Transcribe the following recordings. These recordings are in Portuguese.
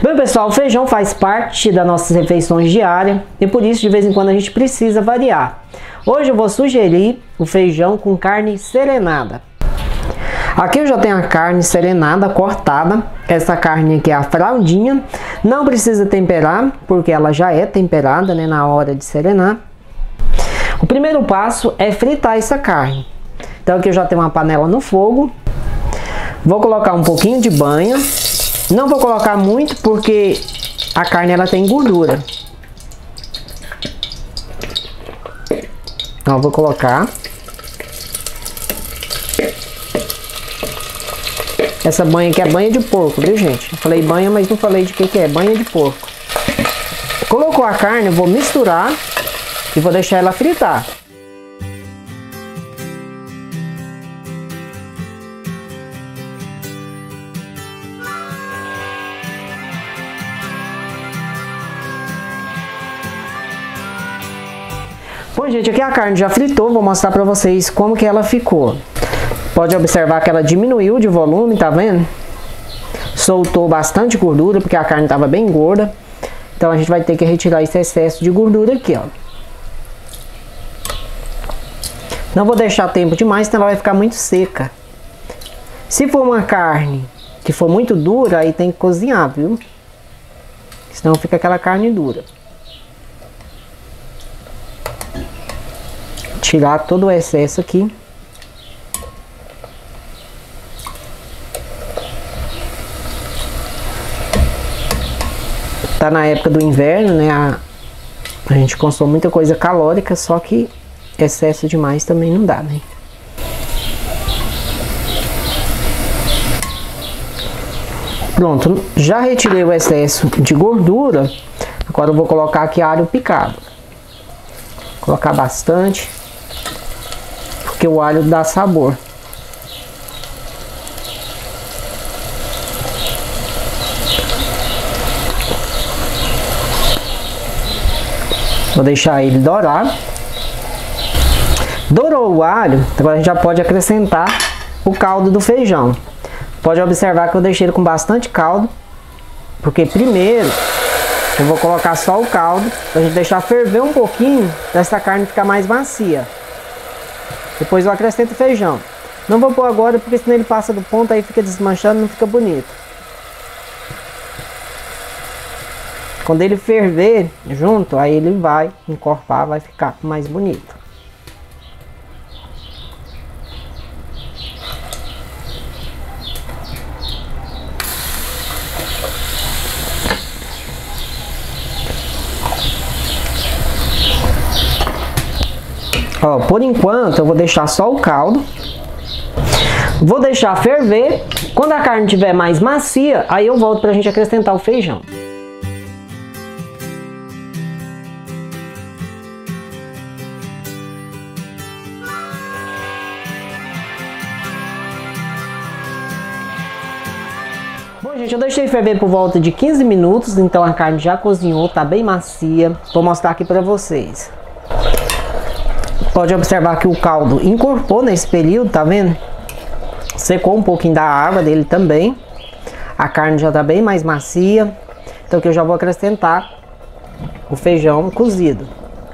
Bem, pessoal, o feijão faz parte das nossas refeições diárias e por isso de vez em quando a gente precisa variar. Hoje eu vou sugerir o feijão com carne serenada. Aqui eu já tenho a carne serenada cortada. Essa carne aqui é a fraldinha. Não precisa temperar, porque ela já é temperada, né, na hora de serenar. O primeiro passo é fritar essa carne. Então aqui eu já tenho uma panela no fogo. Vou colocar um pouquinho de banha. Não vou colocar muito porque a carne ela tem gordura. Então vou colocar. Essa banha aqui é banha de porco, viu, gente? Eu falei banha, mas não falei de que é. Banha de porco. Colocou a carne, eu vou misturar e vou deixar ela fritar. Bom, gente, aqui a carne já fritou, vou mostrar pra vocês como que ela ficou. Pode observar que ela diminuiu de volume, tá vendo? Soltou bastante gordura, porque a carne estava bem gorda. Então a gente vai ter que retirar esse excesso de gordura aqui, ó. Não vou deixar tempo demais, senão ela vai ficar muito seca. Se for uma carne que for muito dura, aí tem que cozinhar, viu? Senão fica aquela carne dura. Tirar todo o excesso aqui. Tá na época do inverno, né? A gente consome muita coisa calórica, só que excesso demais também não dá, né? Pronto, já retirei o excesso de gordura. Agora eu vou colocar aqui alho picado. Vou colocar bastante, porque o alho dá sabor. Vou deixar ele dourar. Dourou o alho, agora a gente já pode acrescentar o caldo do feijão. Pode observar que eu deixei ele com bastante caldo, porque primeiro eu vou colocar só o caldo, pra gente deixar ferver um pouquinho, pra essa carne ficar mais macia. Depois eu acrescento o feijão. Não vou pôr agora, porque senão ele passa do ponto, aí fica desmanchando, não fica bonito. Quando ele ferver junto, aí ele vai encorpar, vai ficar mais bonito. Ó, por enquanto eu vou deixar só o caldo. Vou deixar ferver. Quando a carne estiver mais macia, aí eu volto pra gente acrescentar o feijão. Bom, gente, eu deixei ferver por volta de 15 minutos, então a carne já cozinhou, tá bem macia. Vou mostrar aqui pra vocês. Pode observar que o caldo encorpou nesse período, tá vendo? Secou um pouquinho da água dele também. A carne já tá bem mais macia. Então aqui eu já vou acrescentar o feijão cozido.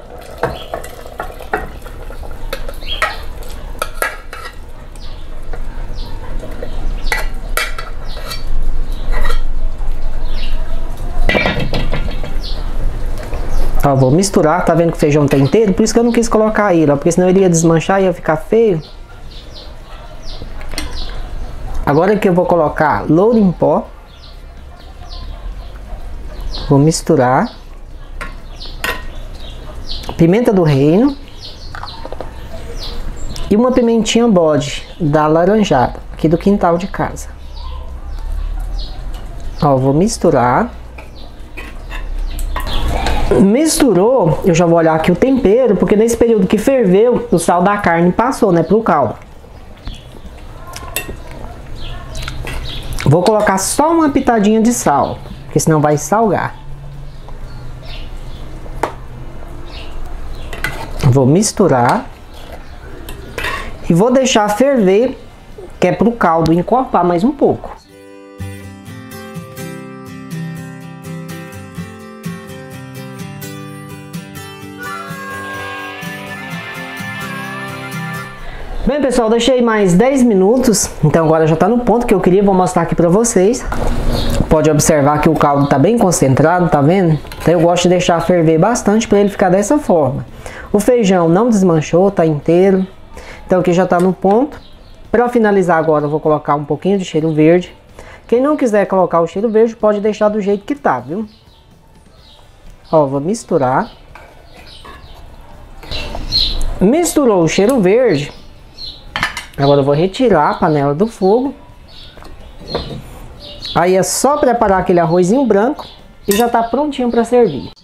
Ó, vou misturar, tá vendo que o feijão tá inteiro? Por isso que eu não quis colocar ele, ó, porque senão ele ia desmanchar e ia ficar feio. Agora aqui eu vou colocar louro em pó. Vou misturar. Pimenta do reino. E uma pimentinha bode da laranjada, aqui do quintal de casa. Ó, vou misturar. Misturou, eu já vou olhar aqui o tempero, porque nesse período que ferveu, o sal da carne passou, né, pro caldo. Vou colocar só uma pitadinha de sal, porque senão vai salgar. Vou misturar. E vou deixar ferver, que é pro caldo encorpar mais um pouco. Bem, pessoal, deixei mais 10 minutos, então agora já está no ponto que eu queria, vou mostrar aqui para vocês. Pode observar que o caldo está bem concentrado, tá vendo? Então eu gosto de deixar ferver bastante para ele ficar dessa forma. O feijão não desmanchou, tá inteiro. Então aqui já está no ponto. Para finalizar agora eu vou colocar um pouquinho de cheiro verde. Quem não quiser colocar o cheiro verde pode deixar do jeito que tá, viu? Ó, vou misturar. Misturou o cheiro verde. Agora eu vou retirar a panela do fogo. Aí é só preparar aquele arrozinho branco e já tá prontinho para servir.